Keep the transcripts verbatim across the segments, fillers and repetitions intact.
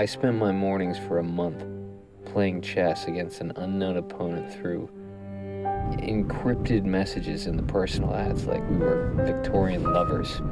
I spent my mornings for a month playing chess against an unknown opponent through encrypted messages in the personal ads like we were Victorian lovers.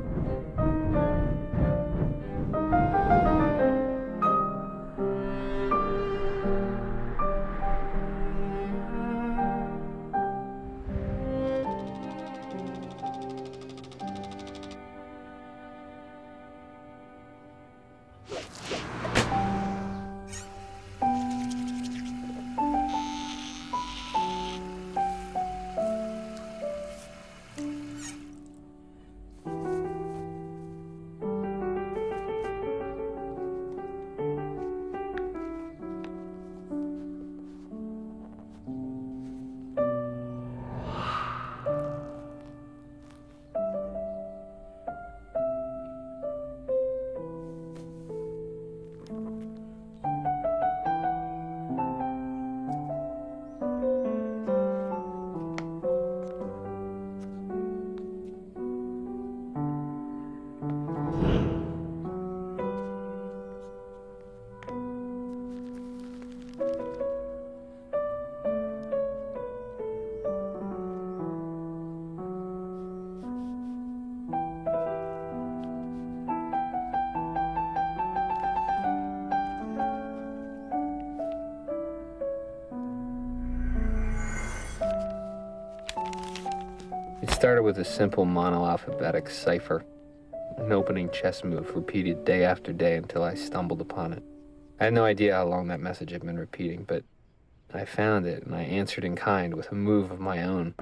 It started with a simple monoalphabetic cipher, an opening chess move repeated day after day until I stumbled upon it. I had no idea how long that message had been repeating, but I found it and I answered in kind with a move of my own.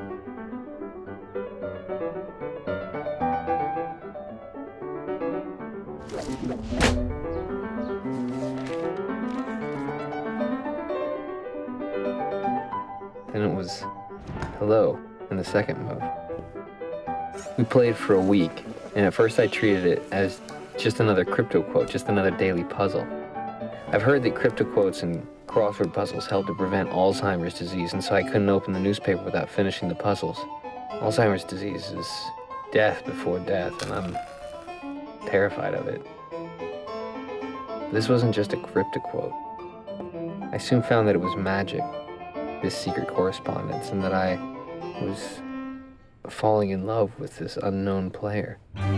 Then it was hello in the second move. We played for a week, and at first I treated it as just another crypto quote, just another daily puzzle. I've heard that crypto quotes and crossword puzzles help to prevent Alzheimer's disease, and so I couldn't open the newspaper without finishing the puzzles. Alzheimer's disease is death before death, and I'm terrified of it. This wasn't just a crypto quote. I soon found that it was magic, this secret correspondence, and that I was falling in love with this unknown player.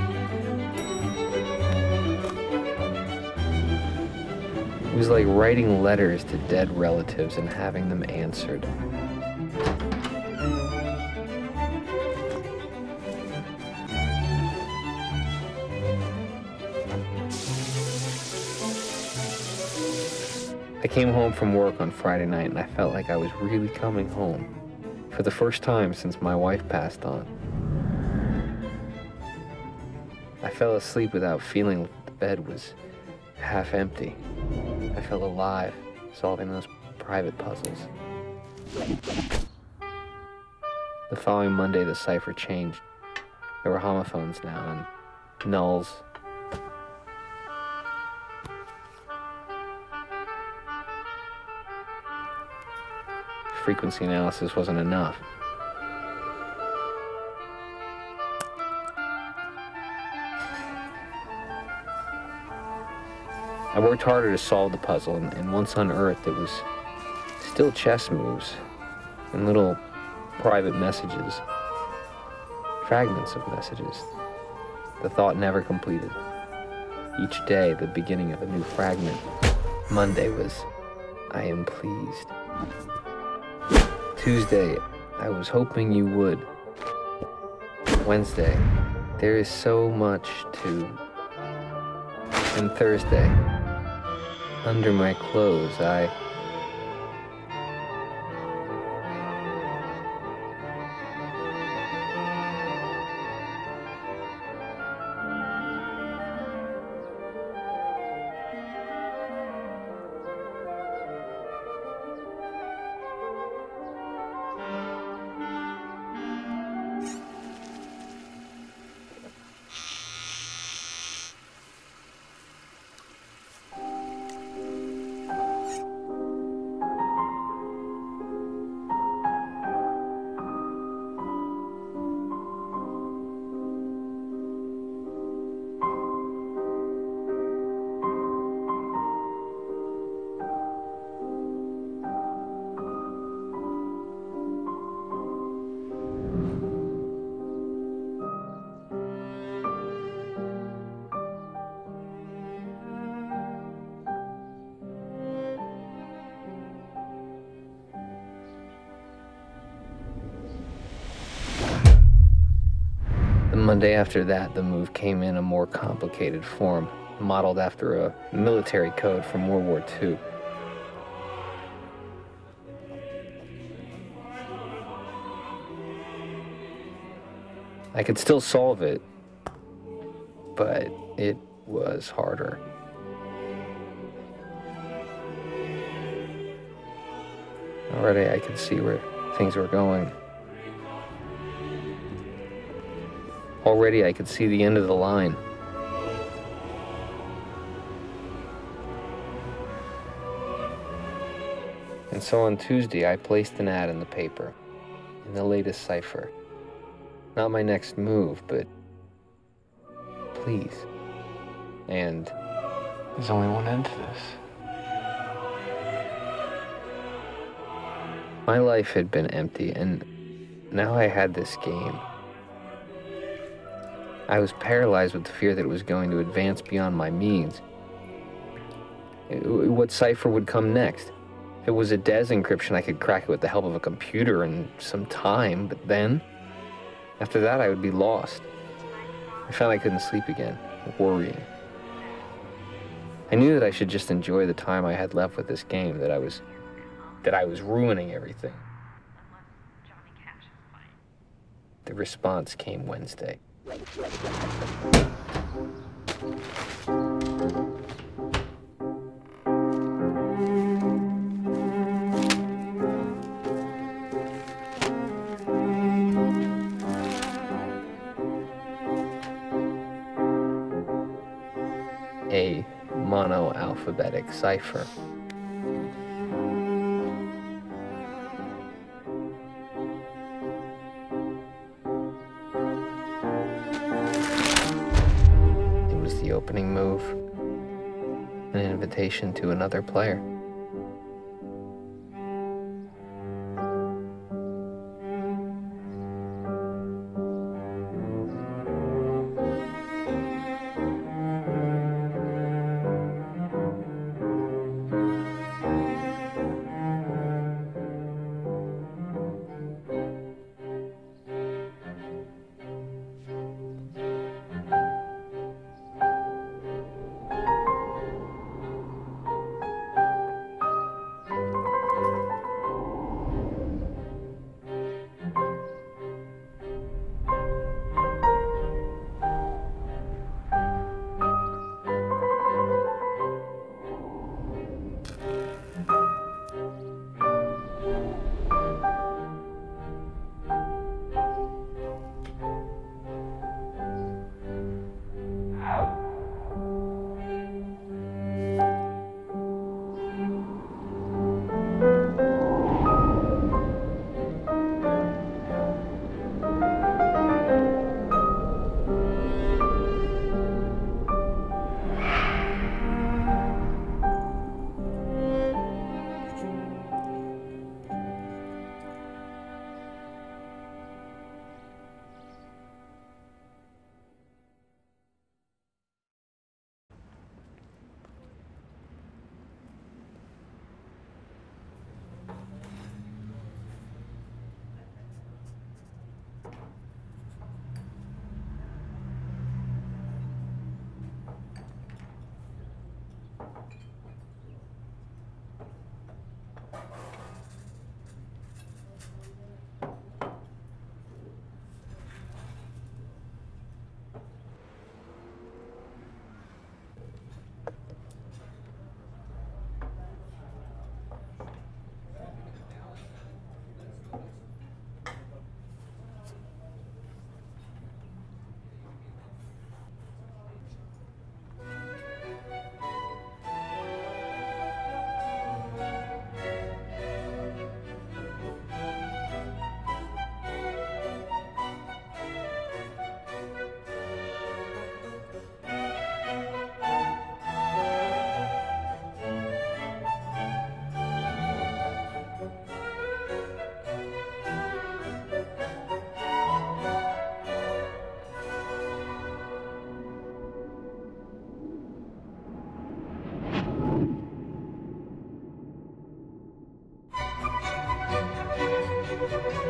It was like writing letters to dead relatives and having them answered. I came home from work on Friday night and I felt like I was really coming home for the first time since my wife passed on. I fell asleep without feeling like the bed was half empty. I felt alive, solving those private puzzles. The following Monday, the cipher changed. There were homophones now and nulls. Frequency analysis wasn't enough. I worked harder to solve the puzzle, and, and once unearthed, it was still chess moves and little private messages, fragments of messages. The thought never completed. Each day, the beginning of a new fragment. Monday was, I am pleased. Tuesday, I was hoping you would. Wednesday, there is so much to. And Thursday, under my clothes, I... Monday after that, the move came in a more complicated form, modeled after a military code from World War Two. I could still solve it, but it was harder. Already I could see where things were going. Already I could see the end of the line. And so on Tuesday, I placed an ad in the paper, in the latest cipher. Not my next move, but please. And there's only one end to this. My life had been empty, and now I had this game. I was paralyzed with the fear that it was going to advance beyond my means. What cipher would come next? If it was a D E S encryption, I could crack it with the help of a computer in some time, but then, after that, I would be lost. I found I couldn't sleep again, worrying. I knew that I should just enjoy the time I had left with this game, that I was, that I was ruining everything. The response came Wednesday. A mono-alphabetic cipher. It was the opening move, an invitation to another player. Thank you.